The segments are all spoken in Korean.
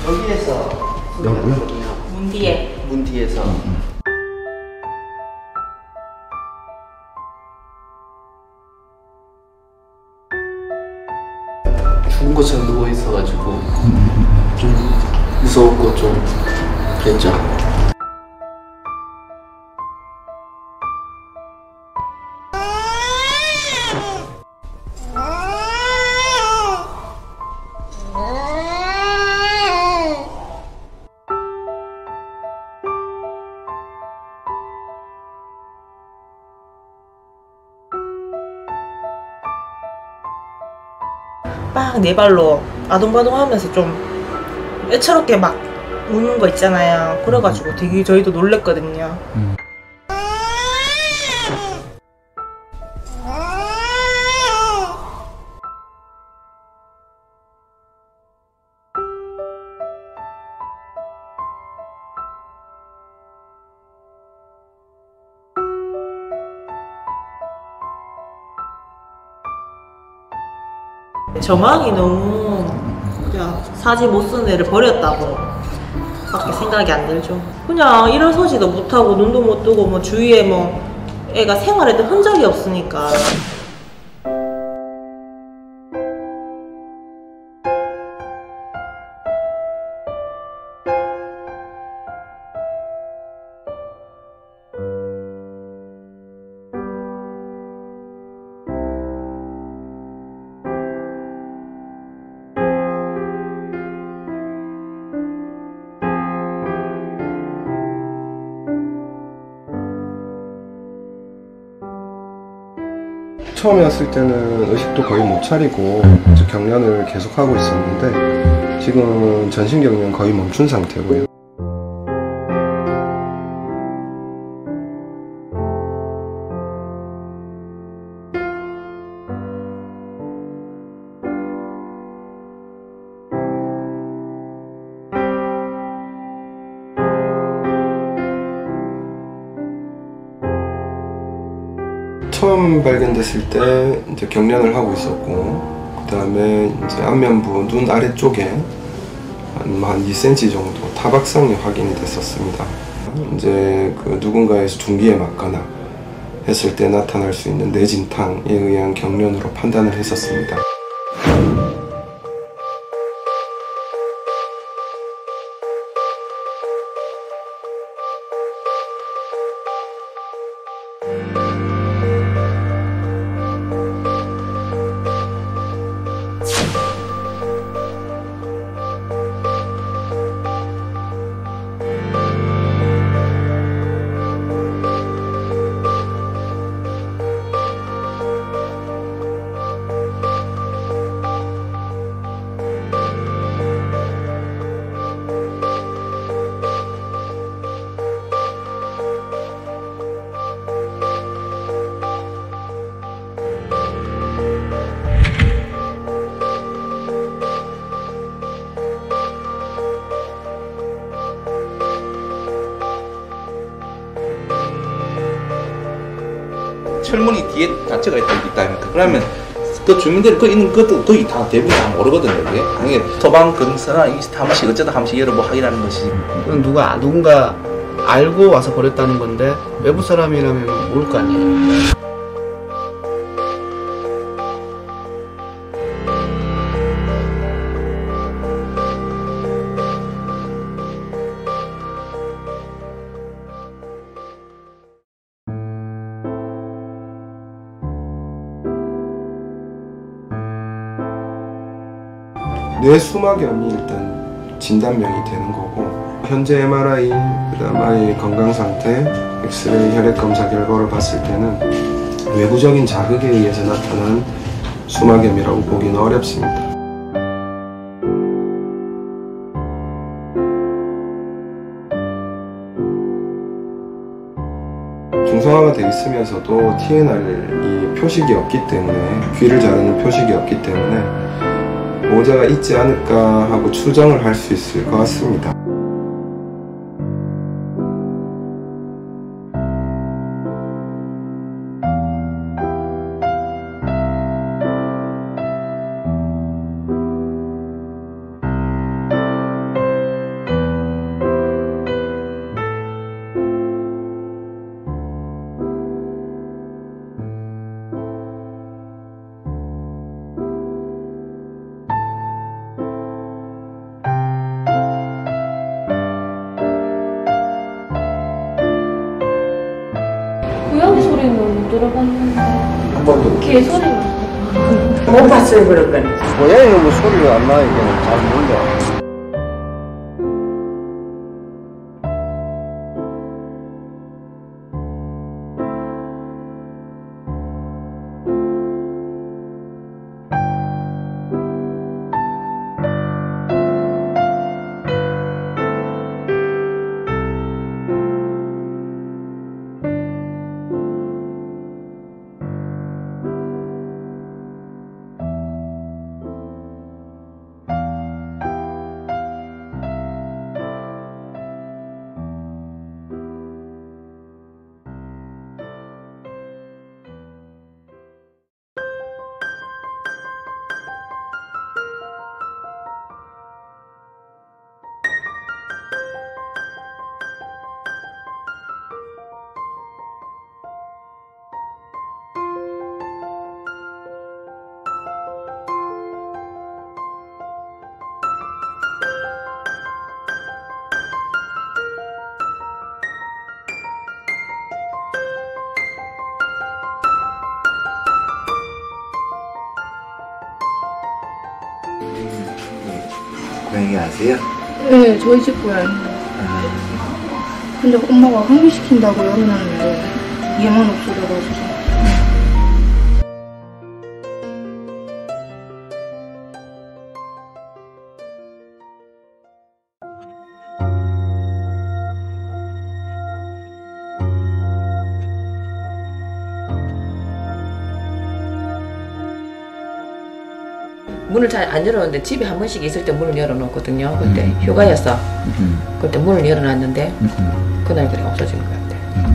여기에서 여기요? 문 뒤에. 문 뒤에서 죽은 것처럼 누워 있어가지고 좀 무서웠고 좀 그랬죠. 막 네 발로 아동바동 하면서 좀 애처롭게 막 우는 거 있잖아요. 그래가지고 되게 저희도 놀랬거든요. 저망이 너무 그냥 사지 못 쓴 애를 버렸다고 밖에 생각이 안 들죠. 그냥 일어서지도 못하고 눈도 못 뜨고 뭐 주위에 뭐 애가 생활해도 흔적이 없으니까. 처음에 왔을 때는 의식도 거의 못 차리고 이제 경련을 계속하고 있었는데 지금은 전신 경련 거의 멈춘 상태고요. 처음 발견됐을 때 이제 경련을 하고 있었고, 그 다음에 이제 안면부 눈 아래쪽에 한 2cm 정도 타박상이 확인이 됐었습니다. 이제 그 누군가에서 둔기에 맞거나 했을 때 나타날 수 있는 뇌진탕에 의한 경련으로 판단을 했었습니다. 철문이 뒤에 자체가 있다. 그러면 그 주민들이 그 있는 것도 거의 다 대부분 다 모르거든요. 그게 당연히 소방 검사나 한 번씩 어쩌다 한 번씩 열어보고 확인하는 것이. 이건 누군가 알고 와서 버렸다는 건데 외부 사람이라면 모를 거 아니에요. 뇌수막염이 일단 진단명이 되는 거고, 현재 MRI, 그다음 아이의 건강 상태, 엑스레이, 혈액 검사 결과를 봤을 때는 외부적인 자극에 의해서 나타난 수막염이라고 보기는 어렵습니다. 중성화가 돼 있으면서도 TNR이 표식이 없기 때문에, 귀를 자르는 표식이 없기 때문에 보호자가 있지 않을까 하고 추정을 할 수 있을 것 같습니다. 들어봤는데 한 번도 개소리가 못 봤어요 그런 건. 고양이는 뭐 소리가 안 나니까 잘 몰라. 고양이 아세요? 네, 저희 집 고양이에요. 근데 엄마가 항리시킨다고 열어놨는데 얘만 없어져가지고. 문을 잘 안 열어놓는데 집에 한 번씩 있을 때 문을 열어놓거든요. 그때 휴가였어. 그때 문을 열어놨는데 그날 그래 없어진 것 같아.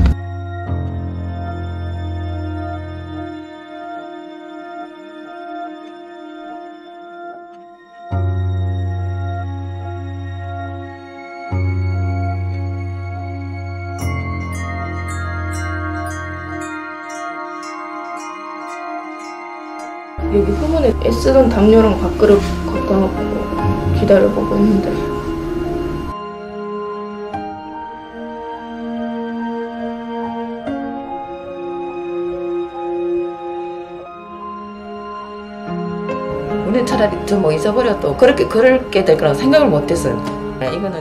여기 후문에 애쓰던 담요랑 밥그릇 갖다 놓고 기다려보고 있는데 우리는 차라리 저 뭐 잊어버려도 그렇게 될 거라고 생각을 못했어요. 이거는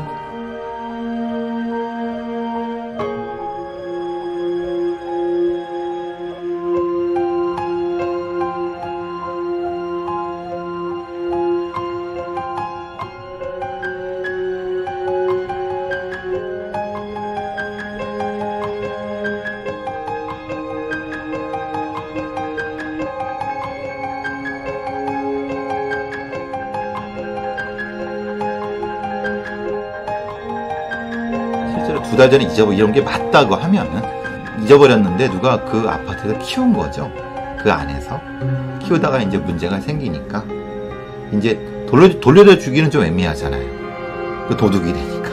실제로 2달 전에 이런 게 맞다고 하면은 잊어버렸는데 누가 그 아파트에서 키운 거죠. 그 안에서 키우다가 이제 문제가 생기니까 이제 돌려줘 주기는 좀 애매하잖아요. 그 도둑이 되니까.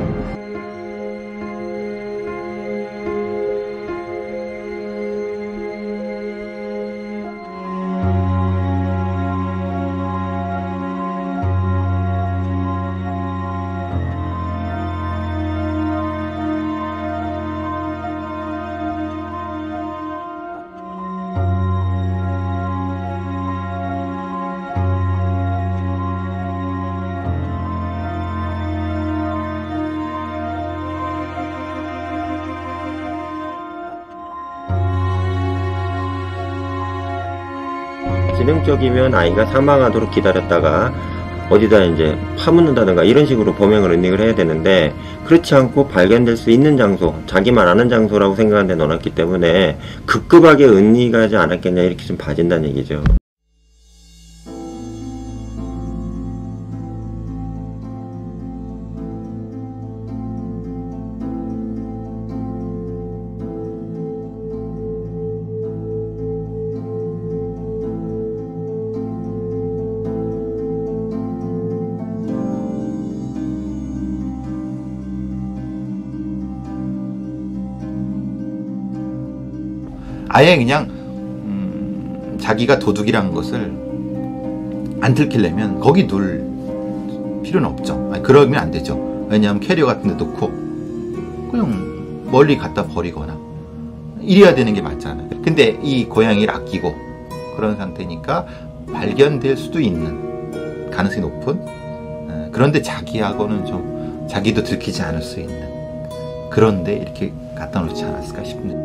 지능적이면 아이가 사망하도록 기다렸다가 어디다 이제 파묻는다든가 이런 식으로 범행을 은닉을 해야 되는데 그렇지 않고 발견될 수 있는 장소, 자기만 아는 장소라고 생각하는데 넣어놨기 때문에 급급하게 은닉하지 않았겠냐 이렇게 좀 봐진다는 얘기죠. 아예 그냥 자기가 도둑이라는 것을 안 들키려면 거기 둘 필요는 없죠. 아니, 그러면 안 되죠. 왜냐하면 캐리어 같은 데 놓고 그냥 멀리 갖다 버리거나 이래야 되는 게 맞잖아요. 근데 이 고양이를 아끼고 그런 상태니까 발견될 수도 있는 가능성이 높은, 그런데 자기하고는 좀 자기도 들키지 않을 수 있는, 그런데 이렇게 갖다 놓지 않았을까 싶네요.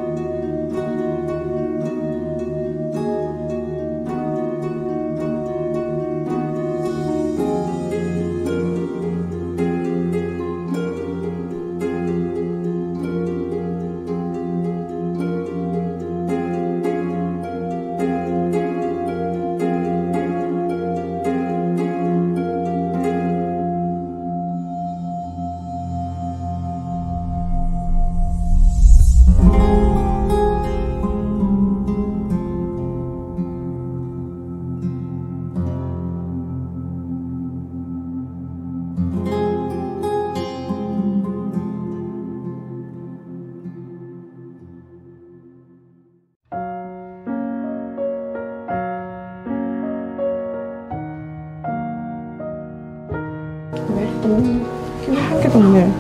힘이 한 개도 없네.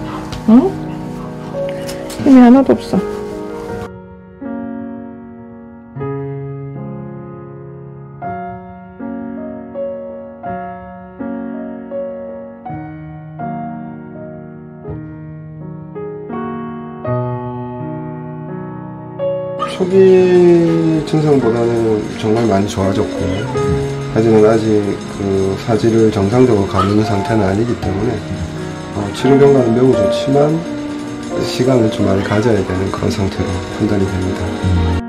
응? 힘이 하나도 없어. 초기 증상보다는 정말 많이 좋아졌고, 하지만 아직 그 사지를 정상적으로 가누는 상태는 아니기 때문에 치료 경과는 매우 좋지만 시간을 좀 많이 가져야 되는 그런 상태로 판단이 됩니다.